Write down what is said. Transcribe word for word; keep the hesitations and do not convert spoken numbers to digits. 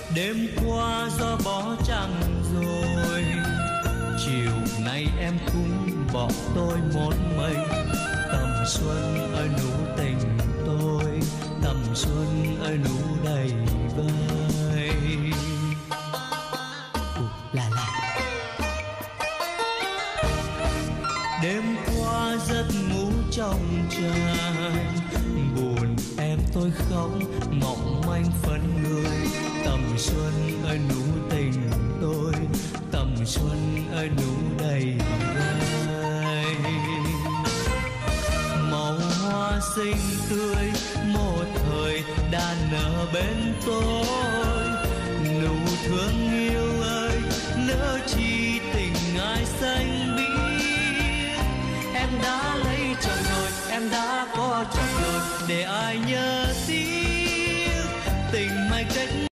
Đêm qua gió bỏ trăng rồi, chiều nay em cũng bỏ tôi một mình. Tầm xuân ở nụ tình tôi, tầm xuân ở nụ đầy vơi. Là là đêm qua giấc ngủ trong tràn, buồn em tôi khóc mỏng manh phấn người. Tầm xuân ở nụ tình tôi, tầm xuân ở nụ đầy vơi. Màu hoa xinh tươi một thời đã nở bên tôi,